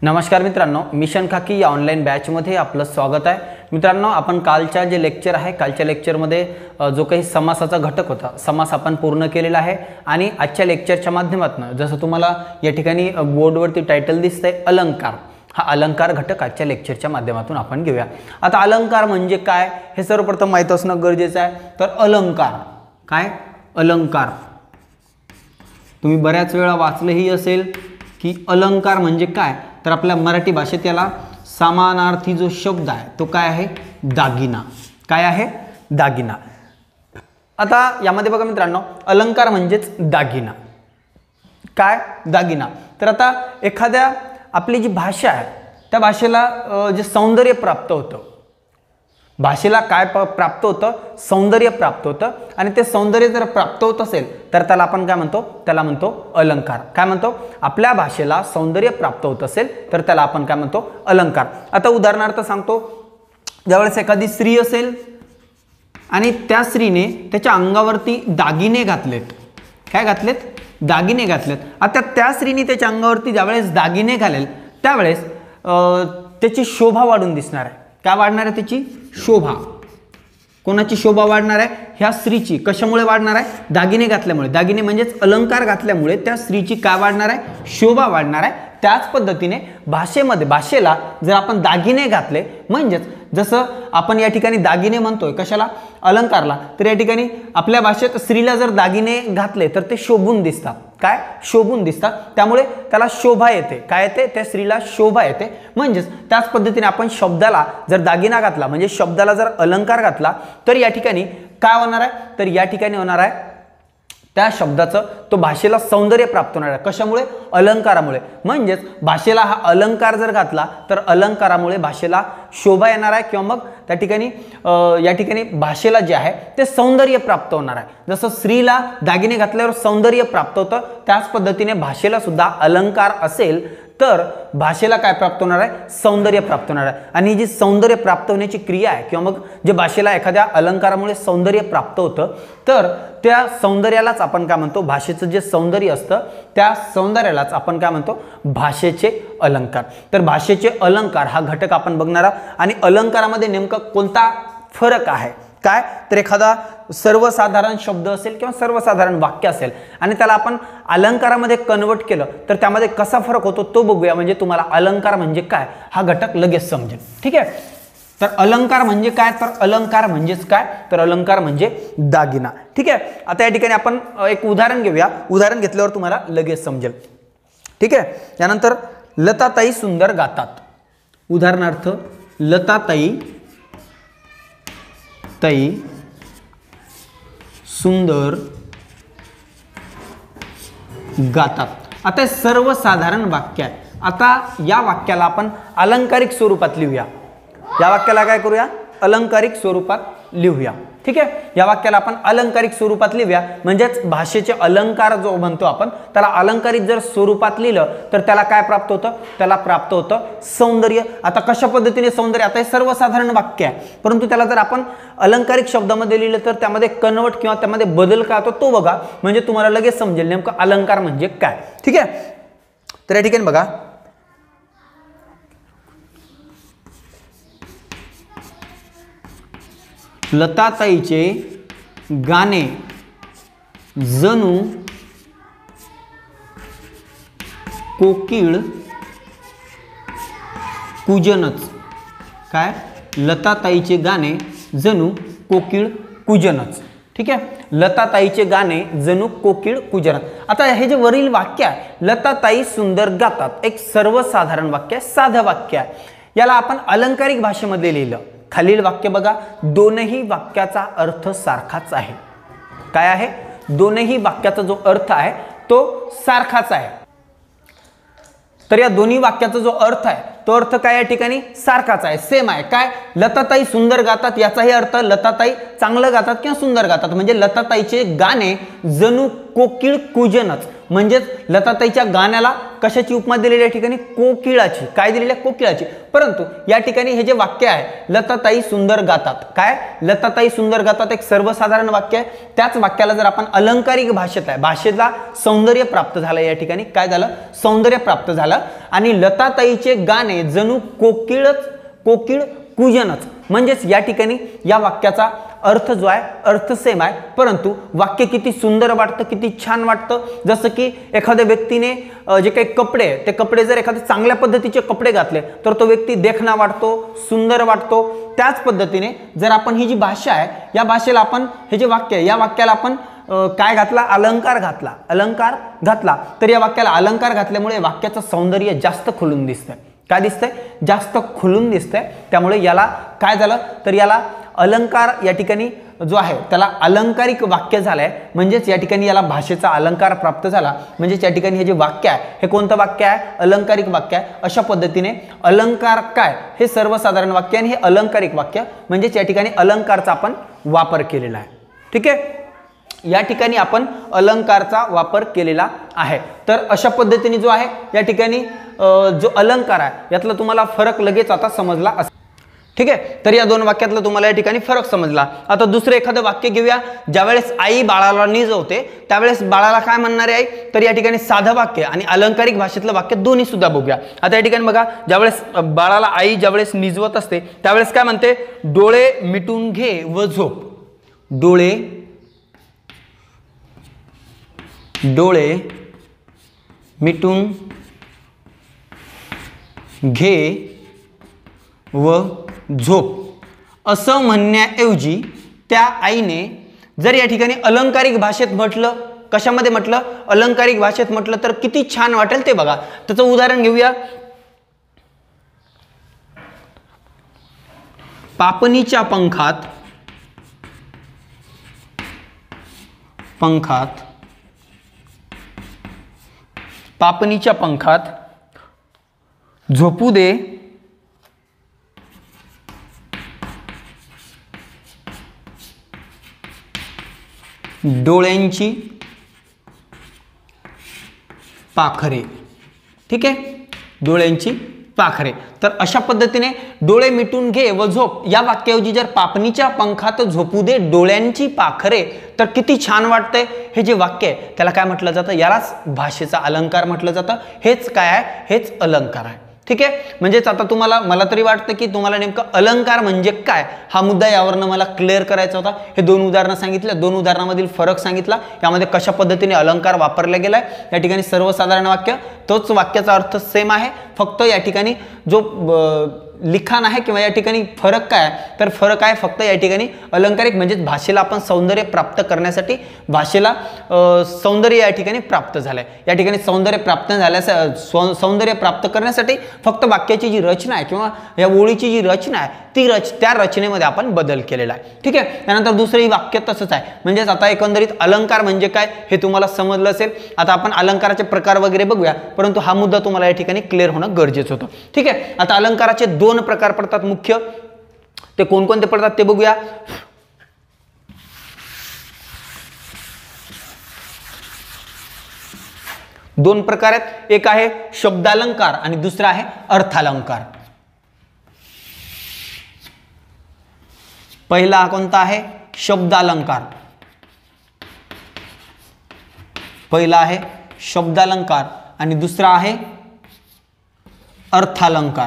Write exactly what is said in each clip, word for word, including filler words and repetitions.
नमस्कार मित्रांनो, मिशन खाकी या ऑनलाईन बॅचमध्ये आपलं स्वागत आहे। मित्रांनो, आपण कालच्या जे लेक्चर आहे कालच्या लेक्चरमध्ये जो काही समासाचा घटक होता समास आपण पूर्ण केलेला आहे आणि आजच्या लेक्चरच्या माध्यमातून जसं तुम्हाला या ठिकाणी बोर्डवरती टायटल दिसतंय अलंकार, हा अलंकार घटक आजच्या लेक्चरच्या माध्यमातून आपण घेऊया। आता अलंकार म्हणजे काय हे सर्वप्रथम माहित असणं गरजेचं आहे। तर अलंकार काय, अलंकार तुम्ही बऱ्याच वेळा वाचलंही असेल की अलंकार म्हणजे काय, तर आपल्या मराठी भाषेत याला समानार्थी जो शब्द आहे तो काय आहे, दागिना। काय आहे, दागिना। आता यामध्ये बघा मित्रांनो, अलंकार म्हणजेच दागिना। काय, दागिना। तर आता एखाद्या आपली जी भाषा आहे त्या भाषेला जे सौंदर्य प्राप्त होतं, भाषेला काय प्राप्त होतं, सौंदर्य प्राप्त होतं आणि ते सौंदर्य जर प्राप्त होत असेल तर त्याला आपण काय म्हणतो, त्याला म्हणतो अलंकार। काय म्हणतो, आपल्या भाषेला सौंदर्य प्राप्त होत असेल तर त्याला आपण काय म्हणतो, अलंकार। आता उदाहरणार्थ सांगतो, ज्यावेळेस एखादी स्त्री असेल आणि त्या स्त्रीने त्याच्या अंगावरती दागिने घातलेत, काय घातलेत, दागिने घातलेत। आता त्या स्त्रीने त्याच्या अंगावरती ज्यावेळेस दागिने घालेल त्यावेळेस त्याची शोभा वाढून दिसणार आहे। काय वाढणार आहे, त्याची शोभा। कोणाची शोभा वाढणार आहे, ह्या स्त्रीची। कशामुळे वाढणार आहे, दागिने घातल्यामुळे। दागिने म्हणजेच अलंकार घातल्यामुळे त्या स्त्रीची काय वाढणार आहे, शोभा वाढणार आहे। त्याच पद्धतीने भाषेमध्ये भाषेला जर आपण दागिने घातले, म्हणजेच जसं आपण या ठिकाणी दागिने म्हणतोय कशाला, अलंकारला, तर या ठिकाणी आपल्या भाषेत स्त्रीला जर दागिने घातले तर ते शोभून दिसतात। काय, शोभून दिसतात, त्यामुळे त्याला शोभा येते। काय येते, त्या स्त्रीला शोभा येते। म्हणजेच त्याच पद्धतीने आपण शब्दाला जर दागिना घातला, म्हणजे शब्दाला जर अलंकार घातला तर या ठिकाणी काय होणार आहे, तर या ठिकाणी होणार आहे त्या शब्दाचं तो भाषेला सौंदर्य प्राप्त होणार आहे। कशामुळे, अलंकारामुळे। म्हणजेच भाषेला हा अलंकार जर घातला तर अलंकारामुळे भाषेला शोभा येणार आहे किंवा मग त्या ठिकाणी या ठिकाणी भाषेला जे आहे ते सौंदर्य प्राप्त होणार आहे। जसं स्त्रीला दागिने घातल्यावर सौंदर्य प्राप्त होतं, त्याच पद्धतीने भाषेला सुद्धा अलंकार असेल तर भाषेला काय प्राप्त होणार आहे, सौंदर्य प्राप्त होणार आहे। आणि जी सौंदर्य प्राप्त होण्याची क्रिया आहे किंवा मग जे भाषेला एखाद्या अलंकारामुळे सौंदर्य प्राप्त होतं तर त्या सौंदर्यालाच आपण काय म्हणतो, भाषेचं जे सौंदर्य असतं त्या सौंदर्यालाच आपण काय म्हणतो, भाषेचे अलंकार। तर भाषेचे अलंकार हा घटक आपण बघणार आहोत। आणि अलंकारामध्ये नेमका कोणता फरक आहे, काय, तर एखादा सर्वसाधारण शब्द असेल किंवा सर्वसाधारण वाक्य असेल आणि त्याला आपण अलंकारामध्ये कन्वर्ट केलं तर त्यामध्ये कसा फरक होतो तो बघूया, म्हणजे तुम्हाला अलंकार म्हणजे काय हा घटक लगेच समजेल। ठीक आहे, तर अलंकार म्हणजे काय, तर अलंकार म्हणजेच काय, तर अलंकार म्हणजे दागिना। ठीक आहे, आता या ठिकाणी आपण एक उदाहरण घेऊया, उदाहरण घेतल्यावर तुम्हाला लगेच समजेल। ठीक आहे, यानंतर लताताई सुंदर गातात। उदाहरणार्थ, लताताई ताई सुंदर गातात। आता सर्वसाधारण वाक्य आहे। आता या वाक्याला आपण अलंकारिक स्वरूपात लिहूया। या वाक्याला काय करूया, अलंकारिक स्वरूपात लिहूया। ठीक आहे, या वाक्याला आपण अलंकारिक स्वरूपात लिहूया, म्हणजेच भाषेचे अलंकार जो म्हणतो आपण त्याला अलंकारिक जर स्वरूपात लिहिलं तर त्याला काय प्राप्त होतं, त्याला प्राप्त होतं सौंदर्य। आता कशा पद्धतीने सौंदर्य, आता हे सर्वसाधारण वाक्य आहे परंतु त्याला जर आपण अलंकारिक शब्दामध्ये लिहिलं तर त्यामध्ये कन्वर्ट किंवा त्यामध्ये बदल काय होतो तो बघा, म्हणजे तुम्हाला लगेच समजेल नेमकं अलंकार म्हणजे काय। ठीक आहे, तर या ठिकाणी बघा, लताताईचे गाणे जणू कोकिळ कुजनच। काय, लताताईचे गाणे जणू कोकिळ कुजनच। ठीक आहे, लताताईचे गाणे जणू कोकिळ कुजनच। आता हे जे वरील वाक्य आहे, लताताई सुंदर गातात, एक सर्वसाधारण वाक्य आहे, साधं वाक्य आहे, याला आपण अलंकारिक भाषेमध्ये लिहिलं। खालील वाक्य बघा, दोनही वाक्याचा अर्थ सारखाच आहे। काय आहे, दोनही वाक्याचा जो अर्थ आहे तो सारखाच आहे। तर या दोन्ही वाक्याचा जो अर्थ आहे तो अर्थ काय या ठिकाणी सारखाच आहे, सेम आहे। काय, लताताई सुंदर गातात याचाही अर्थ लताताई चांगलं गातात किंवा सुंदर गातात, म्हणजे लताताईचे गाणे जणू कोकिळ कूजनच, म्हणजेच लताताईच्या गाण्याला कशाची उपमा दिलेली या ठिकाणी? कोकिळाची. काय दिलेली आहे? कोकिळाची. परंतु या ठिकाणी हे जे वाक्य आहे, लताताई सुंदर गातात, काय? लताताई सुंदर गातात, एक सर्वसाधारण वाक्य आहे. त्याच वाक्याला जर आपण अलंकारिक भाषेत आहे, भाषेला सौंदर्य प्राप्त झालं, या ठिकाणी काय झालं? सौंदर्य प्राप्त झालं. आणि लताताईचे गाणे जणू कोकिळच कोकिळ कूजनच, म्हणजेच या ठिकाणी या वाक्याचा अर्थ जो आहे अर्थ सेम आहे, परंतु वाक्य किती सुंदर वाटतं, किती छान वाटतं. जसं की एखाद्या व्यक्तीने जे काही कपडे, ते कपडे जर एखाद्या चांगल्या पद्धतीचे कपडे घातले तर तो व्यक्ती देखणा वाटतो, सुंदर वाटतो. त्याच पद्धतीने जर आपण ही जी भाषा आहे, या भाषेला आपण हे जे वाक्य आहे, या वाक्याला आपण काय घातला? अलंकार घातला. अलंकार घातला तर या वाक्याला अलंकार घातल्यामुळे वाक्याचं सौंदर्य जास्त खुलून दिसतंय. काय दिसतंय? जास्त खुलून दिसतंय. त्यामुळे याला काय झालं तर याला अलंकार या ठिकाणी जो आहे त्याला अलंकारिक वाक्य झालंय, म्हणजेच या ठिकाणी याला भाषेचा अलंकार प्राप्त झाला. म्हणजेच या ठिकाणी हे जे वाक्य आहे हे कोणतं वाक्य आहे? अलंकारिक वाक्य आहे. अशा पद्धतीने अलंकार काय हे सर्वसाधारण वाक्य आणि हे अलंकारिक वाक्य, म्हणजेच या ठिकाणी अलंकारचा आपण वापर केलेला आहे. ठीक आहे, या ठिकाणी आपण अलंकारचा वापर केलेला आहे. तर अशा पद्धतीने जो आहे या ठिकाणी जो अलंकार आहे यातला तुम्हाला फरक लगेच आता समजला असेल. ठीक आहे, तर या दोन वाक्यातला तुम्हाला या ठिकाणी फरक समजला. आता दुसरं एखादं वाक्य घेऊया. ज्यावेळेस आई बाळाला निजवते त्यावेळेस बाळाला काय म्हणणारे आई? तर या ठिकाणी साधं वाक्य आणि अलंकारिक भाषेतलं वाक्य दोन्ही सुद्धा बघूया. आता या ठिकाणी बघा, ज्यावेळेस बाळाला आई ज्यावेळेस निजवत असते त्यावेळेस काय म्हणते? डोळे मिटून घे व झोप. डोळे डोळे मिटून घे व झोप असं म्हणण्याऐवजी त्या आईने जर या ठिकाणी अलंकारिक भाषेत म्हटलं, कशामध्ये म्हटलं? अलंकारिक भाषेत म्हटलं तर किती छान वाटेल ते बघा. त्याचं उदाहरण घेऊया. पापणीच्या पंखात पंखात पापणीच्या पंखात झोपू दे डोळ्यांची पाखरे. ठीक आहे, डोळ्यांची पाखरे. तर अशा पद्धतीने डोळे मिटून घे व झोप या वाक्याऐवजी जर पापणीच्या पंखात झोपू दे डोळ्यांची पाखरे तर किती छान वाटतंय. हे जे वाक्य आहे त्याला काय म्हटलं जातं? यालाच भाषेचा अलंकार म्हटलं जातं. हेच काय आहे? हेच अलंकार आहे. ठीक आहे, म्हणजेच आता तुम्हाला, मला तरी वाटतं की तुम्हाला नेमकं अलंकार म्हणजे काय हा मुद्दा यावरनं मला क्लिअर करायचा होता. हे दोन उदाहरणं सांगितलं, दोन उदाहरणामधील फरक सांगितला, यामध्ये कशा पद्धतीने अलंकार वापरला गेलाय. या ठिकाणी सर्वसाधारण वाक्य, तोच वाक्याचा अर्थ सेम आहे, फक्त या ठिकाणी जो लिखाण आहे किंवा या ठिकाणी फरक काय तर फरक आहे फक्त या ठिकाणी अलंकारिक, म्हणजेच भाषेला आपण सौंदर्य प्राप्त करण्यासाठी भाषेला सौंदर्य या ठिकाणी प्राप्त झालंय. या ठिकाणी सौंदर्य प्राप्त झाल्यास सौंदर्य प्राप्त करण्यासाठी फक्त वाक्याची जी रचना आहे किंवा या ओळीची जी रचना आहे ती रच त्या रचनेमध्ये आपण बदल केलेला आहे. ठीक आहे, त्यानंतर दुसरंही वाक्य तसंच आहे. म्हणजेच आता एकंदरीत अलंकार म्हणजे काय हे तुम्हाला समजलं असेल. आता आपण अलंकाराचे प्रकार वगैरे बघूया, परंतु हा मुद्दा तुम्हाला या ठिकाणी क्लिअर होणं गरजेचं होतं. ठीक आहे, आता अलंकाराचे दोन प्रकार पडतात मुख्य. ते कोणकोणते पडतात ते बघूया. दोन प्रकार आहेत, एक आहे शब्दालंकार आणि दुसरा आहे अर्थालंकार. पहिला कोणता आहे? शब्दालंकार. पहिला आहे शब्दालंकार आणि दुसरा आहे अर्थालंकार.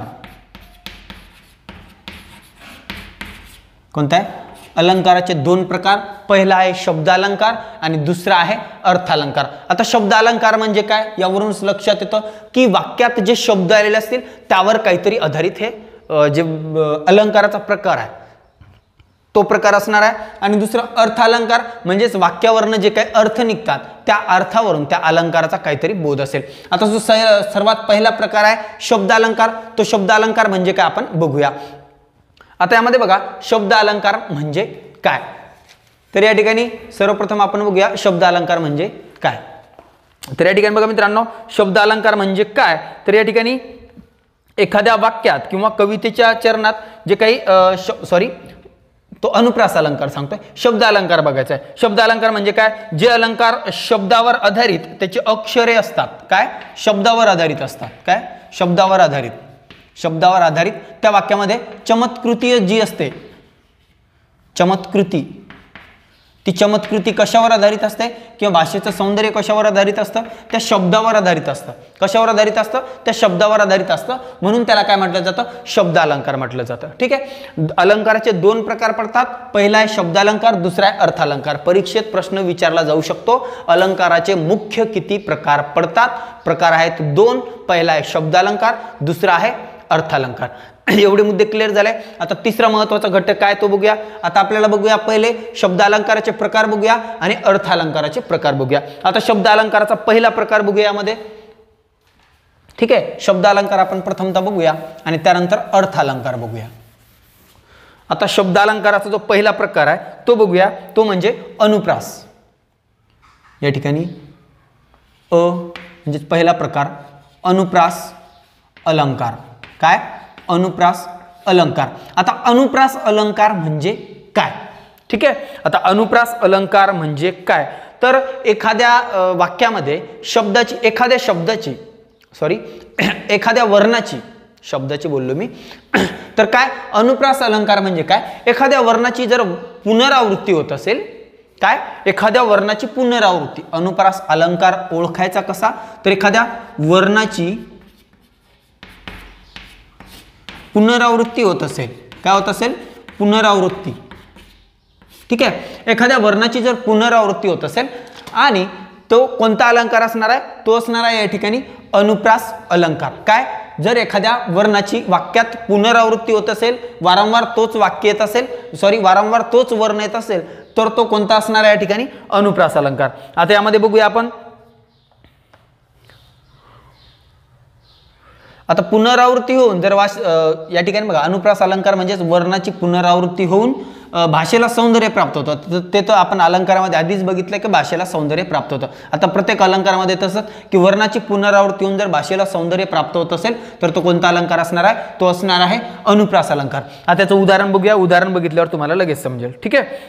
कोणता आहे? अलंकाराचे दोन प्रकार, पहिला आहे शब्दालंकार आणि दुसरा आहे अर्थालंकार. आता शब्दालंकार म्हणजे काय यावरूनच लक्षात येतं की वाक्यात जे शब्द आलेले असतील त्यावर काहीतरी आधारित हे जे अलंकाराचा प्रकार आहे तो प्रकार असणार आहे. आणि दुसरं अर्थालंकार म्हणजेच वाक्यावरनं जे काही अर्थ निघतात त्या अर्थावरून त्या अलंकाराचा काहीतरी बोध असेल. आता जो सर्वात पहिला प्रकार आहे शब्दालंकार, तो शब्दालंकार म्हणजे काय आपण बघूया. आता यामध्ये बघा शब्द अलंकार म्हणजे काय, तर या ठिकाणी सर्वप्रथम आपण बघूया शब्द अलंकार म्हणजे काय. तर या ठिकाणी बघा मित्रांनो, शब्द अलंकार म्हणजे काय तर या ठिकाणी एखाद्या वाक्यात किंवा कवितेच्या चरणात जे काही सॉरी तो अनुप्रास अलंकार सांगतोय. शब्द अलंकार बघायचा आहे. शब्द अलंकार म्हणजे काय? जे अलंकार शब्दावर आधारित त्याची अक्षरे असतात. काय? शब्दावर आधारित असतात. काय? शब्दावर आधारित शब्दावर आधारित त्या वाक्यामध्ये चमत्कृती जी असते, चमत्कृती, ती चमत्कृती कशावर आधारित असते किंवा भाषेचं सौंदर्य कशावर आधारित असतं? त्या शब्दावर आधारित असतं. कशावर आधारित असतं? त्या शब्दावर आधारित असतं. म्हणून त्याला काय म्हटलं जातं? शब्द अलंकार म्हटलं जातं. ठीक आहे. अलंकाराचे दोन प्रकार पडतात. पहिला आहे शब्द अलंकार, दुसरा आहे अर्थ अलंकार. परीक्षेत प्रश्न विचारला जाऊ शकतो. अलंकाराचे मुख्य किती प्रकार पडतात? प्रकार आहेत दोन. पहिला आहे शब्द अलंकार, दुसरा आहे अर्थ अलंकार. एवढे मुद्दे क्लिअर झाले. आता तिसरा महत्वाचा घटक काय तो बघूया. आता आपल्याला बघूया पहिले शब्द अलंकाराचे प्रकार बघूया आणि अर्थ अलंकाराचे प्रकार बघूया. आता शब्द अलंकाराचा पहिला प्रकार बघूया यामध्ये. ठीक आहे. शब्द अलंकार आपण प्रथमतः बघूया आणि त्यानंतर अर्थ अलंकार बघूया. आता शब्द अलंकाराचा जो पहिला प्रकार आहे तो बघूया. तो म्हणजे अनुप्रास. या ठिकाणी अ म्हणजे पहिला प्रकार अनुप्रास अलंकार. काय? अनुप्रास अलंकार. आता अनुप्रास अलंकार म्हणजे काय? ठीक आहे. आता अनुप्रास अलंकार म्हणजे काय? तर एखाद्या वाक्यामध्ये शब्दाची, एखाद्या शब्दाची सॉरी एखाद्या वर्णाची, शब्दाची बोललो मी, तर काय अनुप्रास अलंकार म्हणजे काय? एखाद्या वर्णाची जर पुनरावृत्ती होत असेल, काय? एखाद्या वर्णाची पुनरावृत्ती. अनुप्रास अलंकार ओळखायचा कसा? तर एखाद्या वर्णाची पुनरावृत्ती होत असेल. काय होत असेल? पुनरावृत्ती. ठीक आहे. एखाद्या वर्णाची जर पुनरावृत्ती होत असेल आणि तो कोणता अलंकार असणार आहे? तो असणार आहे या ठिकाणी अनुप्रास अलंकार. काय? जर एखाद्या वर्णाची वाक्यात पुनरावृत्ती होत असेल, वारंवार तोच वाक्य येत असेल, सॉरी वारंवार तोच वर्ण येत असेल, तर तो कोणता असणार आहे या ठिकाणी? अनुप्रास अलंकार. आता यामध्ये बघूया आपण. आता पुनरावृत्ती होऊन जर वास या ठिकाणी बघा, अनुप्रास अलंकार म्हणजेच वर्णाची पुनरावृत्ती होऊन भाषेला सौंदर्य प्राप्त होतं. ते तर आपण अलंकारामध्ये आधीच बघितलं की भाषेला सौंदर्य प्राप्त होतं. आता प्रत्येक अलंकारामध्ये तसंच की वर्णाची पुनरावृत्ती होऊन जर भाषेला सौंदर्य प्राप्त होत असेल तर तो कोणता अलंकार असणार आहे? तो असणार आहे अनुप्रास अलंकार. आता त्याचं उदाहरण बघूया. उदाहरण बघितल्यावर तुम्हाला लगेच समजेल. ठीक आहे.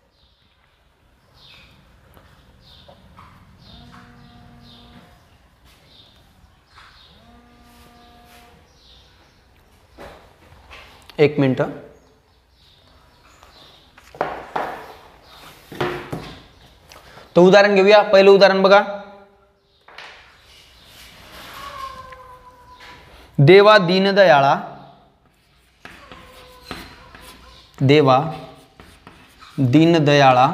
एक मिनिट. तो उदाहरण घेऊया. पहिलं उदाहरण बघा. देवा दीनदयाळा, देवा दीनदयाळा,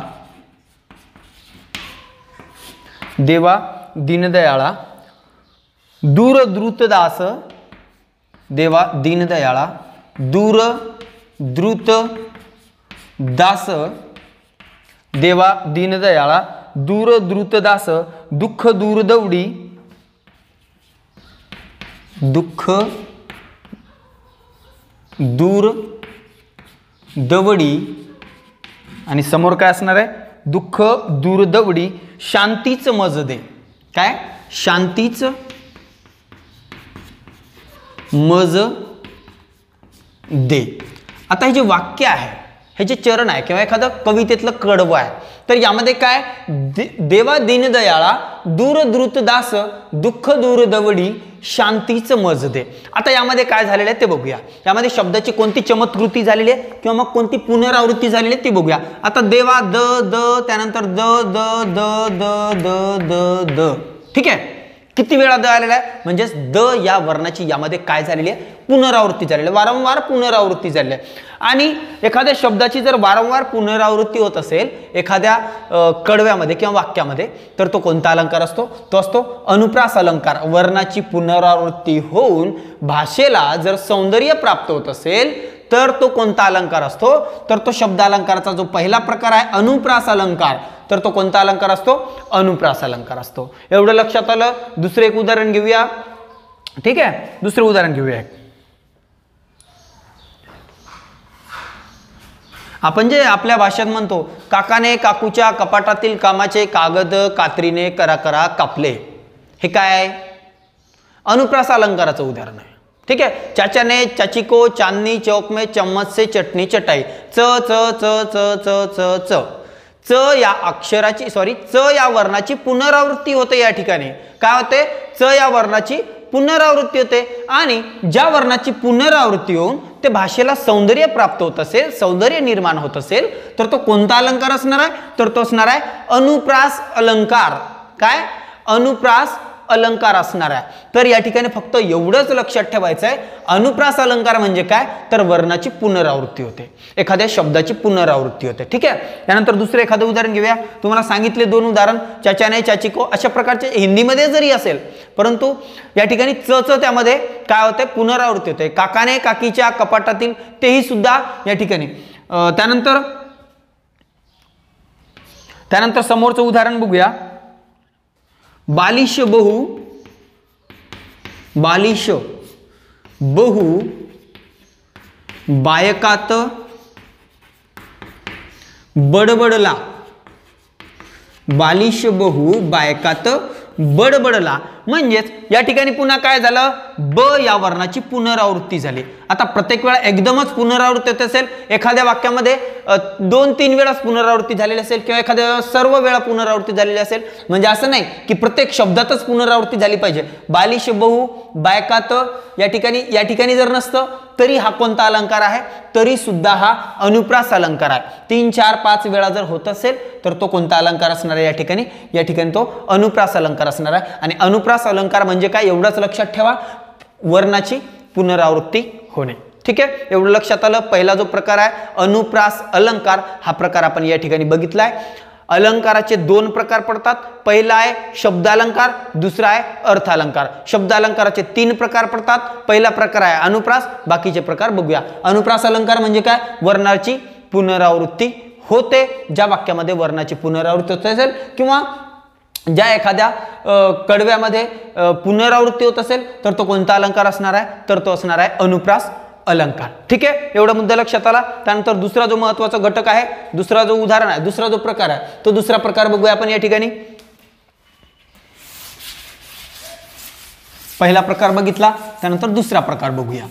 देवा दीनदयाळा, दूरद्रुतदास, देवा दीनदयाळा, दूर द्रुत दास, देवा दीनदयाळा, दूर द्रुतदास, दुःख दूरदवडी, दुःख दूर दवडी आणि समोर काय असणार आहे? दुःख दूरदवडी, शांतीच मज दे. काय? शांतीच मज दे. आता हे जे वाक्य आहे, हे जे चरण आहे किंवा एखादं कवितेतलं कडवं आहे, तर यामध्ये काय? दे, देवा दीनदयाळा, दूर द्रुतदास, दुःख दूर दवडी, शांतीच मज दे. आता यामध्ये काय झालेलं आहे ते बघूया. यामध्ये शब्दाची कोणती चमत्कृती झालेली आहे किंवा मग कोणती पुनरावृत्ती झालेली आहे ते बघूया. आता देवा द द त्यानंतर द द द द द द द. ठीक आहे. किती वेळा द आलेला आहे? म्हणजेच द या वर्णाची यामध्ये काय झालेली आहे? पुनरावृत्ती झालेली आहे. वारंवार पुनरावृत्ती झालेली आहे. आणि एखाद्या शब्दाची जर वारंवार पुनरावृत्ती होत असेल एखाद्या कडव्यामध्ये किंवा वाक्यामध्ये, तर तो कोणता अलंकार असतो? तो असतो अनुप्रास अलंकार. वर्णाची पुनरावृत्ती होऊन भाषेला जर सौंदर्य प्राप्त होत असेल तर तो कोणता अलंकार असतो? तर तो शब्द अलंकाराचा जो पहिला प्रकार आहे अनुप्रास अलंकार, तर तो कोणता अलंकार असतो? अनुप्रास अलंकार असतो. एवढं लक्षात आलं. दुसरं एक उदाहरण घेऊया. ठीक आहे. दुसरं उदाहरण घेऊया. आपण जे आपल्या भाषेत म्हणतो, काकाने काकूच्या कपाटातील कामाचे कागद कात्रीने करा करा कापले, हे काय आहे? अनुप्रास अलंकाराचं उदाहरण आहे. ठीक है, चाचा ने चाची को चांदनी चौक में चम्मच से चटणी चटाई. च च च च च च च च या अक्षराची सॉरी च या वर्णाची पुनरावृत्ती होते. या ठिकाणी काय होते, च या वर्णाची पुनरावृत्ती होते. आणि ज्या वर्णाची पुनरावृत्ती होऊन ते भाषेला सौंदर्य प्राप्त होत असेल, सौंदर्य निर्माण होत असेल, तर तो कोणता अलंकार असणार आहे, तर तो असणार आहे अनुप्रास अलंकार. काय, अनुप्रास अलंकार असणार आहे. तर या ठिकाणी फक्त एवढंच लक्षात ठेवायचं आहे, अनुप्रास अलंकार म्हणजे काय, तर वर्णाची पुनरावृत्ती होते, एखाद्या शब्दाची पुनरावृत्ती होते. ठीक आहे, त्यानंतर दुसरं एखादं उदाहरण घेऊया. तुम्हाला सांगितले दोन उदाहरण, चाचाने चाची को, अशा प्रकारचे हिंदीमध्ये जरी असेल, परंतु या ठिकाणी च च त्यामध्ये काय होते, पुनरावृत्ती होते. काकाने काकीच्या कपाटातील, तेही सुद्धा या ठिकाणी. त्यानंतर त्यानंतर समोरचं उदाहरण बघूया. बालिश बहु, बालिश बहु बायकात बडबडला. बालिश बहु बायकात बडबडला म्हणजेच या ठिकाणी पुन्हा काय झालं, ब या वर्णाची पुनरावृत्ती झाली. आता प्रत्येक वेळा एकदमच पुनरावृत्ती होत असेल, एखाद्या वाक्यामध्ये दोन तीन वेळा पुनरावृत्ती झालेली असेल किंवा एखाद्या सर्व वेळा पुनरावृत्ती झालेली असेल, म्हणजे असं नाही की प्रत्येक शब्दातच पुनरावृत्ती झाली पाहिजे. बालिश बहु बायकात या ठिकाणी या ठिकाणी जर नसतं तरी हा कोणता अलंकार आहे, तरी सुद्धा हा अनुप्रास अलंकार आहे. तीन चार पाच वेळा जर होत असेल तर तो कोणता अलंकार असणार आहे, या ठिकाणी या ठिकाणी तो अनुप्रास अलंकार असणार आहे. आणि अनुप्रास अलंकार म्हणजे काय, एवढंच लक्षात ठेवा, वर्णाची पुनरावृत्ती होणे. ठीक आहे, एवढं लक्षात आलं. पहिला जो प्रकार आहे अनुप्रास अलंकार, हा प्रकार आपण या ठिकाणी बघितलाय. अलंकाराचे दोन प्रकार पडतात. पहिला आहे शब्दालंकार, दुसरा आहे अर्थालंकार. शब्दालंकाराचे तीन प्रकार पडतात. पहिला प्रकार आहे अनुप्रास, बाकीचे प्रकार बघूया. अनुप्रास अलंकार म्हणजे काय, वर्णाची पुनरावृत्ती होते. ज्या वाक्यामध्ये वर्णाची पुनरावृत्ती होत असेल किंवा ज्या एखाद्या कडव्यामध्ये पुनरावृत्ती होत असेल तर तो कोणता अलंकार असणार आहे, तर तो असणार आहे अनुप्रास अलंकार. ठीक आहे, एवढा मुद्दा लक्षात आला. त्यानंतर दुसरा जो महत्त्वाचा घटक आहे, दुसरा जो उदाहरण आहे, दुसरा जो प्रकार आहे, तो दुसरा प्रकार बघूया आपण या ठिकाणी. पहिला प्रकार बघितला, त्यानंतर दुसरा प्रकार बघूया.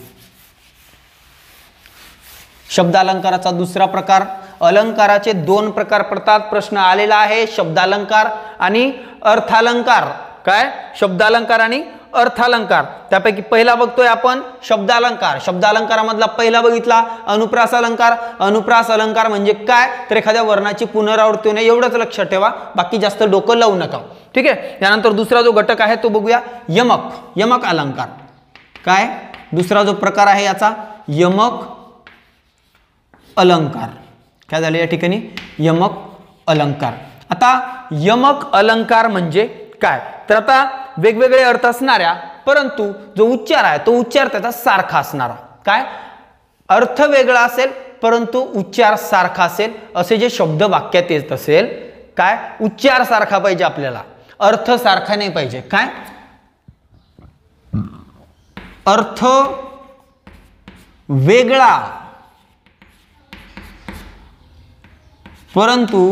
शब्दालंकाराचा दुसरा प्रकार. अलंकाराचे दोन प्रकार पडतात. प्रश्न आलेला आहे शब्दालंकार आणि अर्थालंकार. काय, शब्दालंकार आणि अर्थालंकार. त्यापैकी पहिला बघतोय आपण शब्दालंकार. शब्दालंकारामधला पहिला बघितला अनुप्रास अलंकार. अनुप्रास अलंकार म्हणजे काय, तर एखाद्या वर्णाची पुनरावृत्ती होणे, एवढंच लक्षात ठेवा, बाकी जास्त डोकं लावू नका. ठीक आहे, त्यानंतर दुसरा जो घटक आहे तो बघूया, यमक. यमक अलंकार. काय, दुसरा जो प्रकार आहे याचा यमक अलंकार. काय झालं या ठिकाणी, यमक अलंकार. आता यमक अलंकार म्हणजे काय, तर आता वेगवेगळे अर्थ असणाऱ्या, परंतु जो उच्चार आहे तो उच्चार त्याचा सारखा असणारा. काय, अर्थ वेगळा असेल परंतु उच्चार सारखा असेल, असे जे शब्द वाक्यात येत असेल, काय, उच्चार सारखा पाहिजे आपल्याला, अर्थ सारखा नाही पाहिजे. काय, अर्थ वेगळा परंतु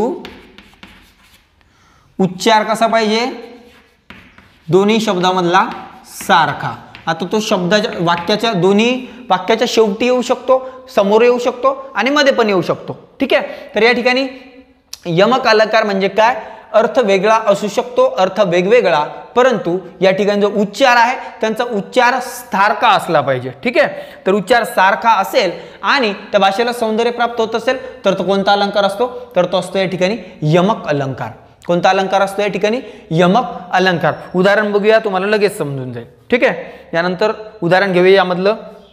उच्चार कसा पाहिजे, दोन्ही शब्दामधला सारखा. आता तो शब्दाच्या वाक्याच्या दोन्ही वाक्याच्या शेवटी येऊ शकतो, समोर येऊ शकतो आणि मध्ये पण येऊ शकतो. ठीक आहे, तर या ठिकाणी यमक अलंकार म्हणजे काय, अर्थ वेगळा असू शकतो, अर्थ वेगवेगळा, परंतु या ठिकाणी जो उच्चार आहे त्यांचा उच्चार सारखा असला पाहिजे. ठीक आहे, तर उच्चार सारखा असेल आणि त्या भाषेला सौंदर्य प्राप्त होत असेल तर तो कोणता अलंकार असतो, तर तो असतो या ठिकाणी यमक अलंकार. कोणता अलंकार असतो या ठिकाणी, यमक अलंकार. उदाहरण बघूया, तुम्हाला लगेच समजून जाईल. ठीक आहे, यानंतर उदाहरण घेऊया यामधलं.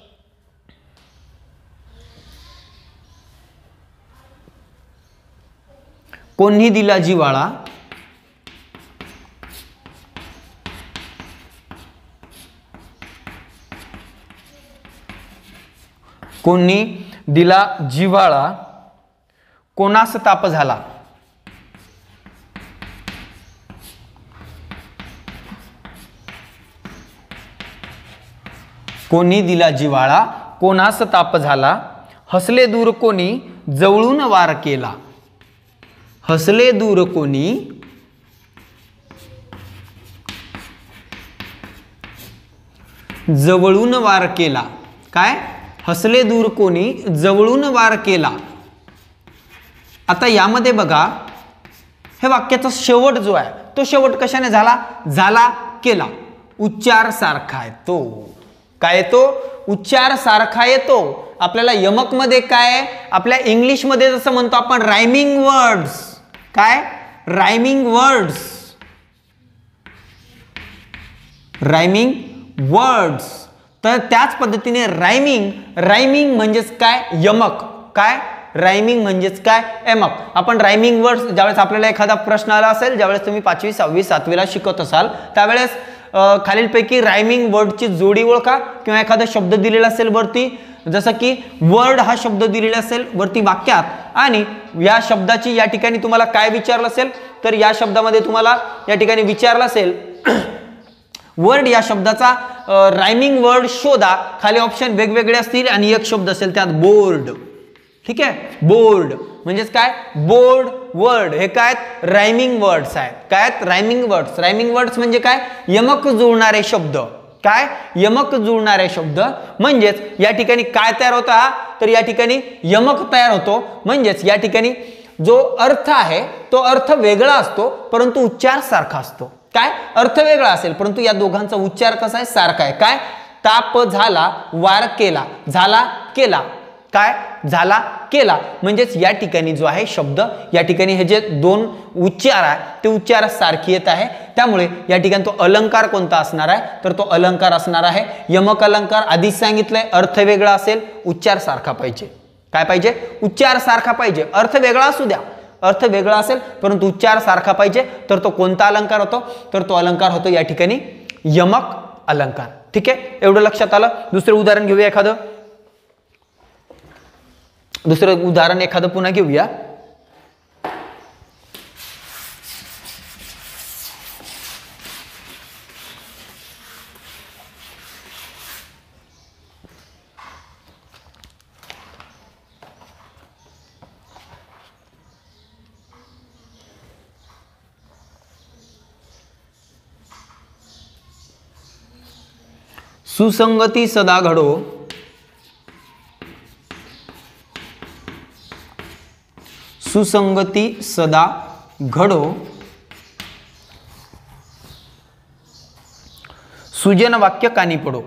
कोणी दिला जिव्हाळा, कोणी दिला जिव्हाळा, कोणास ताप झाला. कोणी दिला जिव्हाळा, कोणास ताप झाला. हसले दूर कोणी, जवळून वार केला. हसले दूर कोणी, जवळून वार केला. काय? हसले दूर कोणी जवळून वार केला. आता यामध्ये बघा हे वाक्याचा शेवट जो आहे तो शेवट कशाने झाला? झाला केला. उच्चार सारखा आहे तो. काय येतो? उच्चार सारखा येतो. आपल्याला यमक मध्ये काय? आपल्या इंग्लिश मध्ये जसं म्हणतो आपण रायमिंग वर्ड्स. काय? Rhyming words. Rhyming words. तर त्याच पद्धतीने रायमिंग रायमिंग म्हणजेच काय? यमक. काय? रायमिंग म्हणजेच काय? यमक. आपण रायमिंग वर्ड्स ज्यावेळेस आपल्याला एखादा प्रश्न आला असेल, ज्यावेळेस तुम्ही पाचवी सहावी सातवीला शिकत असाल त्यावेळेस खालीलपैकी रायमिंग वर्डची जोडी ओळखा किंवा एखादा शब्द दिलेला असेल वरती, जसं की वर्ड हा शब्द दिलेला असेल वरती वाक्यात आणि या शब्दाची या ठिकाणी तुम्हाला काय विचारलं असेल तर या शब्दामध्ये तुम्हाला या ठिकाणी विचारलं असेल वर्ड या शब्दाचा रायमिंग वर्ड शोधा. खाली ऑप्शन वेगवेगळे असतील आणि एक शब्द असेल त्यात बोर्ड. ठीक आहे? बोर्ड म्हणजेच काय? Board word. हे काय? रायमिंग वर्ड्स आहेत. काय? Rhyming words. रायमिंग वर्ड्स म्हणजे काय? यमक जुळणारे शब्द. काय? यमक जुळणारे शब्द. म्हणजेच या ठिकाणी काय तयार होता तर या ठिकाणी यमक तयार होतो. म्हणजेच या ठिकाणी जो अर्थ आहे तो अर्थ वेगळा असतो परंतु उच्चार सारखा असतो. काय? अर्थ वेगळा असेल परंतु या दोघांचा उच्चार कसा आहे? सारखा आहे. काय? ताप झाला वार केला. झाला केला. काय? झाला केला. म्हणजेच या ठिकाणी जो आहे शब्द या ठिकाणी हे जे दोन उच्चार आहे ते उच्चार सारखी येत आहे. त्यामुळे या ठिकाणी तो अलंकार कोणता असणार आहे तर तो अलंकार असणार आहे यमक अलंकार. आधीच सांगितलंय अर्थ वेगळा असेल उच्चार सारखा पाहिजे. काय पाहिजे? उच्चार सारखा पाहिजे. अर्थ वेगळा असू द्या, अर्थ वेगळा असेल परंतु उच्चार सारखा पाहिजे. तर तो कोणता अलंकार होतो तर तो अलंकार होतो या ठिकाणी यमक अलंकार. ठीक आहे? एवढं लक्षात आलं. दुसरं उदाहरण घेऊया एखादं. दुसरं उदाहरण एखादं पुन्हा घेऊया. सुसंगती सदा घडो सुसंगती सदा घडो सुजन वाक्य कानी पडो.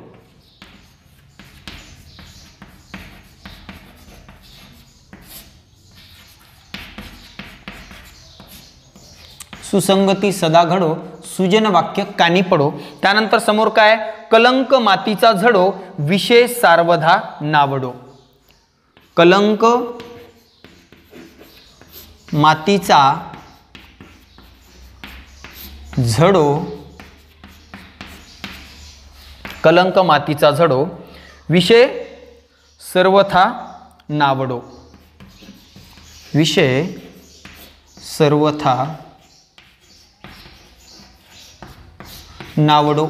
सुसंगती सदा घडो सुजन वाक्य कानी पडो. त्यानंतर समोर काय? कलंक मातीचा झडो विषय सार्वधा नावडो. कलंक मातीचा झडो कलंक मातीचा झडो विषय सर्वथा नावडो. विषय सर्वथा नावडो.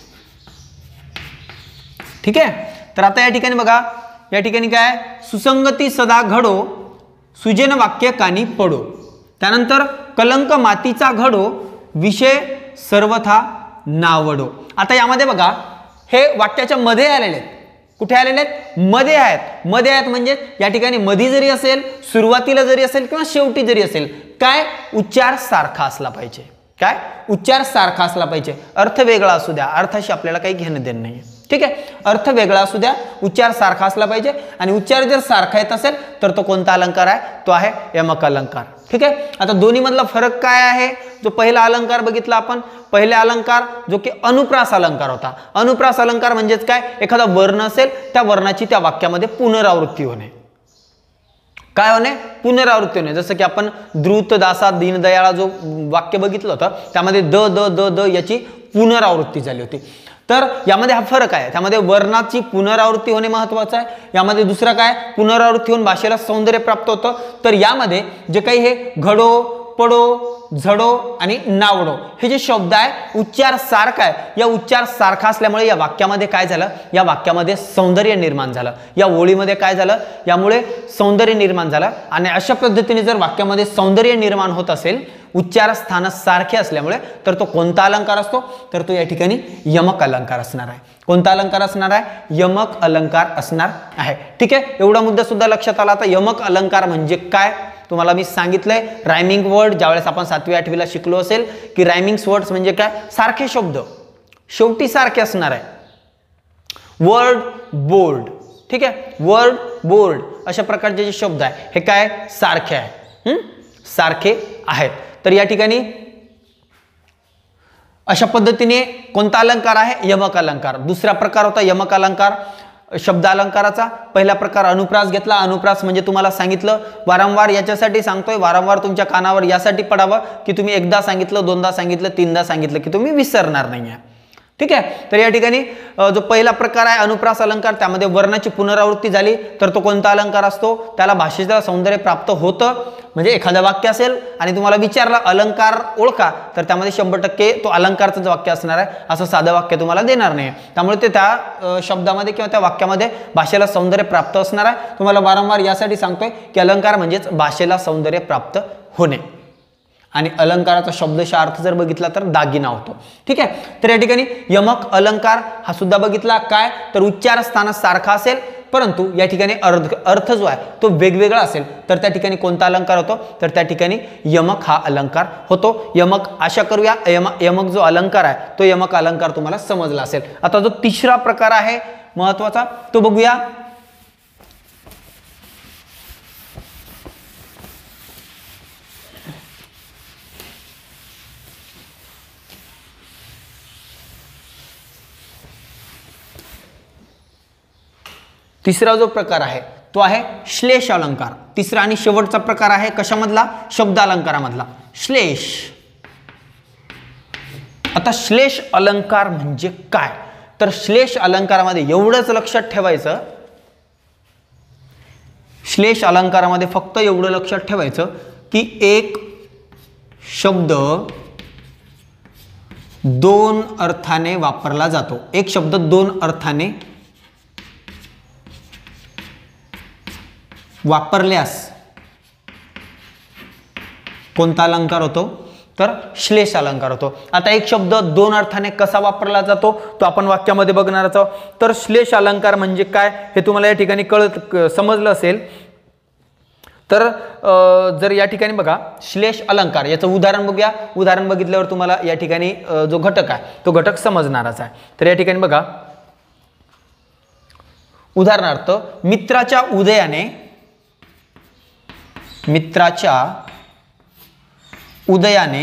ठीक आहे? तर आता या ठिकाणी बघा या ठिकाणी काय? सुसंगती सदा घडो सुजन वाक्य कानी पडो. त्यानंतर कलंक मातीचा घडो विषय सर्वथा नावडो. आता यामध्ये बघा हे वाक्याच्या मध्ये आलेले आहेत. कुठे आलेले आहेत? मध्ये आहेत. मध्ये आहेत म्हणजे या ठिकाणी मध्ये जरी असेल सुरुवातीला जरी असेल किंवा शेवटी जरी असेल काय? उच्चार सारखा असला पाहिजे. काय? उच्चार सारखा असला पाहिजे. अर्थ वेगळा असू द्या, अर्थाशी आपल्याला काही घेणं देणं नाही. ठीक आहे? अर्थ वेगळा असू द्या उच्चार सारखा असला पाहिजे आणि उच्चार जर सारखा येत असेल तर तो कोणता अलंकार आहे? तो आहे यमक अलंकार. ठीक आहे? आता दोन्ही मधला फरक काय आहे? जो पहिला अलंकार बघितला आपण, पहिला अलंकार जो की अनुप्रास अलंकार होता. अनुप्रास अलंकार म्हणजेच काय? एखादा वर्ण असेल त्या वर्णाची त्या वाक्यामध्ये पुनरावृत्ती होणे. काय होणे? पुनरावृत्ती होणे. जसं की आपण द्रुत दासा दीनदयाळा जो वाक्य बघितलं होतं त्यामध्ये द द द द याची पुनरावृत्ती झाली होती. तर यामध्ये हा फरक आहे. त्यामध्ये वर्णाची पुनरावृत्ती होणे महत्त्वाचं आहे. यामध्ये दुसरा काय? पुनरावृत्ती होऊन भाषेला सौंदर्य प्राप्त होतं. तर यामध्ये जे काही हे घडो पडो झडो आणि नावडो हे जे शब्द आहे उच्चार सारखा आहे. या उच्चार सारखा असल्यामुळे या वाक्यामध्ये काय झालं? या वाक्यामध्ये सौंदर्य निर्माण झालं. या ओळीमध्ये काय झालं? यामुळे सौंदर्य निर्माण झालं. आणि अशा पद्धतीने जर वाक्यामध्ये सौंदर्य निर्माण होत असेल उच्चार स्थान सारखे असल्यामुळे तर तो कोणता अलंकार असतो, तर तो या ठिकाणी यमक अलंकार असणार आहे. कोणता अलंकार असणार आहे, यमक अलंकार असणार आहे. ठीक आहे, एवढा मुद्दा सुद्धा लक्षात आला. आता यमक अलंकार म्हणजे काय तुम्हाला मी सांगितलंय. रायमिंग वर्ड ज्यावेळेस आपण सातवी आठवीला शिकलो असेल की रायमिंग वर्ड्स म्हणजे काय, सारखे शब्द शेवटी सारखे असणार आहे. वर्ड बोर्ड, ठीक आहे, वर्ड बोर्ड अशा प्रकारचे जे शब्द आहे हे काय सारखे आहे, सारखे आहेत. तर या ठिकाणी अशा पद्धतीने कोणता अलंकार आहे, यमक अलंकार. दुसरा प्रकार होता यमक अलंकार शब्द अलंकाराचा. पहिला प्रकार अनुप्रास घेतला. अनुप्रास म्हणजे तुम्हाला सांगितलं, वारंवार याच्यासाठी सांगतोय, वारंवार तुमच्या कानावर यासाठी पडावं की तुम्ही एकदा सांगितलं, दोनदा सांगितलं, तीनदा सांगितलं की तुम्ही विसरणार नाही आहे. ठीक आहे, तर या ठिकाणी जो पहिला प्रकार आहे अनुप्रास अलंकार, त्यामध्ये वर्णाची पुनरावृत्ती झाली तर तो कोणता अलंकार असतो, त्याला भाषेचं सौंदर्य प्राप्त होतं. म्हणजे एखादं वाक्य असेल आणि तुम्हाला विचारलं अलंकार ओळखा, तर त्यामध्ये शंभर टक्के तो अलंकारचं वाक्य असणार आहे, असं साधं वाक्य तुम्हाला देणार नाही. त्यामुळे ते त्या शब्दामध्ये किंवा त्या वाक्यामध्ये भाषेला सौंदर्य प्राप्त असणार आहे. तुम्हाला वारंवार यासाठी सांगतोय की अलंकार म्हणजेच भाषेला सौंदर्य प्राप्त होणे. आणि अलंकाराचा शब्दशः अर्थ जर बघितला तर दागिना होतो. ठीक आहे, तर या ठिकाणी यमक अलंकार हा सुद्धा बघितला. काय तर उच्चार स्थान सारखा असेल परंतु या ठिकाणी अर्थ अर्थ जो आहे तो वेगवेगळा असेल तर त्या ठिकाणी कोणता अलंकार होतो, तर त्या ठिकाणी यमक हा अलंकार होतो. यमक आशा करूया यम यमक जो अलंकार आहे तो यमक अलंकार तुम्हाला समजला असेल. आता जो तिसरा प्रकार आहे महत्वाचा तो बघूया. तिसरा जो प्रकार आहे तो आहे श्लेष अलंकार. तिसरा आणि शेवटचा प्रकार आहे कशामधला, शब्द अलंकारामधला श्लेष. आता श्लेष अलंकार म्हणजे काय, तर श्लेष अलंकारामध्ये एवढंच लक्षात ठेवायचं, श्लेष अलंकारामध्ये फक्त एवढं लक्षात ठेवायचं की एक शब्द दोन अर्थाने वापरला जातो. एक शब्द दोन अर्थाने वापरल्यास कोणता अलंकार होतो, तर श्लेष अलंकार होतो. आता एक शब्द दोन अर्थाने कसा वापरला जातो तो आपण वाक्यामध्ये बघणार आहोत. तर श्लेष अलंकार म्हणजे काय हे तुम्हाला या ठिकाणी कळत समजलं असेल. तर जर या ठिकाणी बघा श्लेष अलंकार याचं उदाहरण बघूया. उदाहरण बघितल्यावर तुम्हाला या ठिकाणी जो घटक आहे तो घटक समजणारच आहे. तर या ठिकाणी बघा उदाहरणार्थ मित्राच्या उदयाने, मित्राच्या उदयाने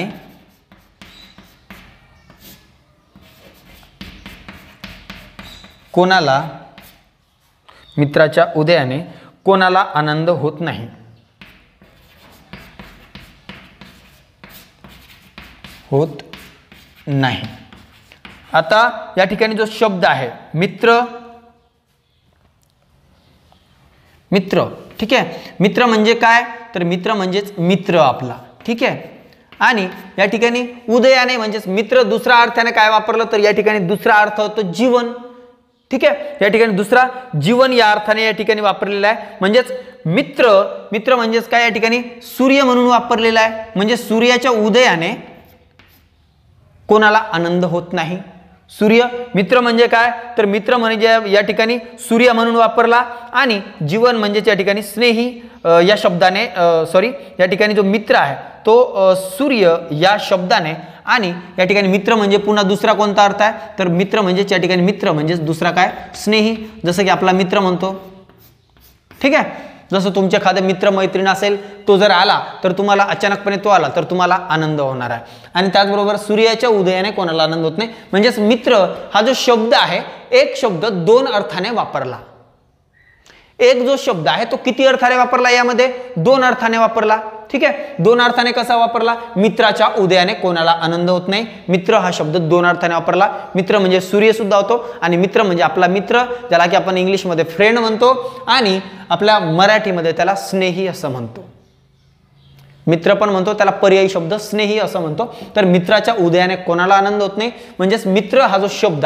कोणाला, मित्राच्या उदयाने कोणाला आनंद होत नाही, होत नाही. आता या ठिकाणी जो शब्द आहे मित्र, मित्र ठीक आहे, मित्र म्हणजे काय, तर मित्र म्हणजेच मित्र आपला. ठीक आहे, आणि या ठिकाणी उदयाने म्हणजेच मित्र दुसरा अर्थाने काय वापरलं, तर या ठिकाणी दुसरा अर्थ होतो जीवन. ठीक आहे, या ठिकाणी दुसरा जीवन या अर्थाने या ठिकाणी वापरलेला आहे. म्हणजेच मित्र, मित्र म्हणजेच काय या ठिकाणी सूर्य म्हणून वापरलेला आहे. म्हणजे सूर्याच्या उदयाने कोणाला आनंद होत नाही. सूर्य मित्र म्हणजे काय, तर मित्र म्हणजे या ठिकाणी सूर्य म्हणून वापरला. आणि जीवन म्हणजे या ठिकाणी स्नेही या शब्दाने, सॉरी या ठिकाणी जो मित्र आहे तो सूर्य या शब्दाने. आणि या ठिकाणी मित्र म्हणजे पुन्हा दुसरा कोणता अर्थ आहे, तर मित्र म्हणजे या ठिकाणी मित्र म्हणजे दुसरा काय, स्नेही. जसं की आपला मित्र म्हणतो. ठीक आहे, जसं तुमच्या एखादा मित्र मैत्रीण असेल तो जर आला तर तुम्हाला अचानकपणे तो आला तर तुम्हाला आनंद होणार आहे. आणि त्याचबरोबर सूर्याच्या उदयाने कोणाला आनंद होत नाही. म्हणजेच मित्र हा जो शब्द आहे एक शब्द दोन अर्थाने वापरला. एक जो शब्द आहे तो किती अर्थाने वापरला, यामध्ये दोन अर्थाने वापरला. ठीक आहे, दोन अर्थाने कसा वापरला, मित्राच्या उदयाने कोणाला आनंद होत नाही. मित्र हा शब्द दोन अर्थाने वापरला. मित्र म्हणजे सूर्य सुद्धा होतो आणि मित्र म्हणजे आपला मित्र ज्याला की आपण इंग्लिशमध्ये फ्रेंड म्हणतो आणि आपल्या मराठीमध्ये त्याला स्नेही असं म्हणतो. मित्र पण म्हणतो, त्याला पर्यायी शब्द स्नेही असं म्हणतो. तर मित्राच्या उदयाने कोणाला आनंद होत नाही म्हणजेच मित्र हा जो शब्द आहे